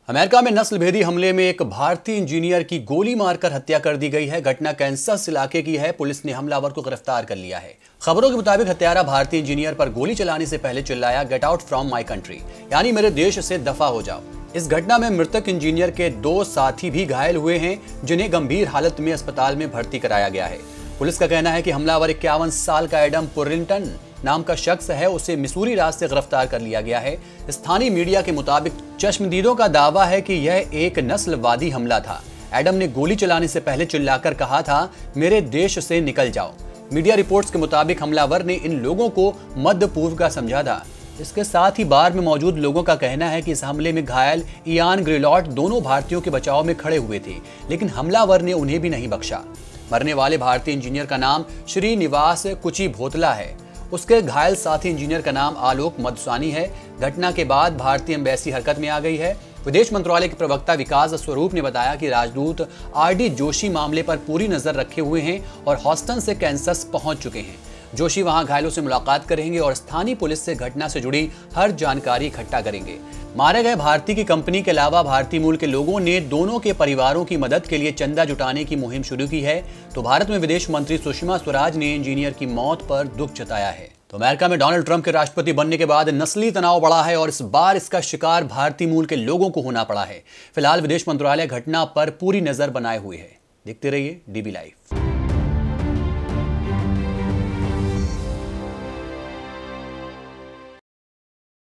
America में नस्लभेदी हमले में एक भारतीय इंजीनियर की गोली मारकर हत्या कर दी गई है। घटना कैंसस इलाके की है। पुलिस ने हमलावर को गिरफ्तार कर लिया है। खबरों के मुताबिक हत्यारा भारतीय इंजीनियर पर गोली चलाने से पहले चिल्लाया, get out from my country, यानी मेरे देश से दफा हो जाओ। इस घटना में मृतक इंजीनियर के 2 साथी भी घायल हुए हैं, जिन्हें गंभीर हालत में अस्पताल में भर्ती कराया गया है। पुलिस का कहना है कि हमलावर 51 साल का एडम पुरिंटन नाम का शख्स है। उसे मिसूरी राज्य से गिरफ्तार कर लिया गया है। स्थानीय मीडिया के मुताबिक चश्मदीदों का दावा है कि यह एक नस्लवादी हमला था। एडम ने गोली चलाने से पहले चिल्लाकर कहा था, मेरे देश से निकल जाओ। मीडिया रिपोर्ट्स के मुताबिक हमलावर ने इन लोगों को मध्य पूर्व का समझा था। इसके साथ ही बार में मौजूद लोगों का कहना है कि इस हमले में घायल इयान ग्रिलॉट दोनों भारतीयों के बचाव में खड़े हुए थे, लेकिन हमलावर ने उन्हें भी नहीं बख्शा। मरने वाले भारतीय इंजीनियर का नाम श्रीनिवास कुचिभोतला है। उसके घायल साथी इंजीनियर का नाम आलोक मधुसानी है। घटना के बाद भारतीय एम्बेसी हरकत में आ गई है। विदेश मंत्रालय के प्रवक्ता विकास स्वरूप ने बताया कि राजदूत आरडी जोशी मामले पर पूरी नजर रखे हुए हैं और हॉस्टन से कैंसस पहुंच चुके हैं। जोशी वहां घायलों से मुलाकात करेंगे और स्थानीय पुलिस से घटना से जुड़ी हर जानकारी इकट्ठा करेंगे। मारे गए भारतीय की कंपनी के अलावा भारतीय मूल के लोगों ने दोनों के परिवारों की मदद के लिए चंदा जुटाने की मुहिम शुरू की है। तो भारत में विदेश मंत्री सुषमा स्वराज ने इंजीनियर की मौत पर दुख जताया है। तो अमेरिका में डोनाल्ड ट्रंप के राष्ट्रपति बनने के बाद नस्ली तनाव बढ़ा है और इस बार इसका शिकार भारतीय मूल के लोगों को होना पड़ा है। फिलहाल विदेश मंत्रालय घटना पर पूरी नजर बनाए हुए है। देखते रहिए डीबी लाइव।